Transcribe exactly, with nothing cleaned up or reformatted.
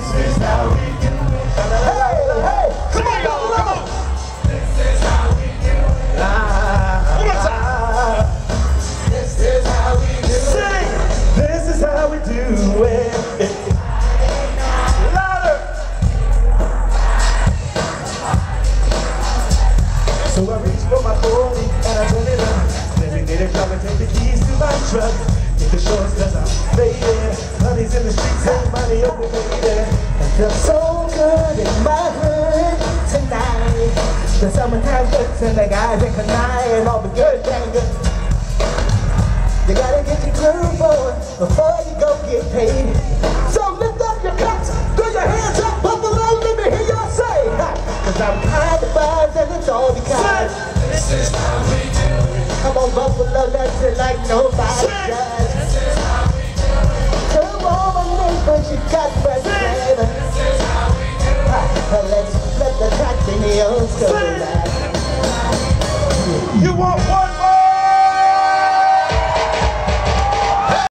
is how we do it. Hey, hey, come on, come on, come on. This is how we do it. Ah, one more time. This is how we do it. Sing. This is how we do it. Louder. So I reach for my forty and I turn it up. Every day they come and take the keys to my truck. Hit the shorts cause I'm faded. Honey's in the streets and money over baby. I feel so good in my hood tonight. The summertime looks and the guys in canine and all the good things. You gotta get your groove on before you go get paid. So lift up your cups, throw your hands up, buffalo, let me hear y'all say. Cause I'm kind of buzzed and it's all because this is how we do it. Come on, buffalo, let's it like nobody does. This is how we do it. Come on, my neighbors, you got breath, baby. This is how we do it. Let's flip the track in the old school.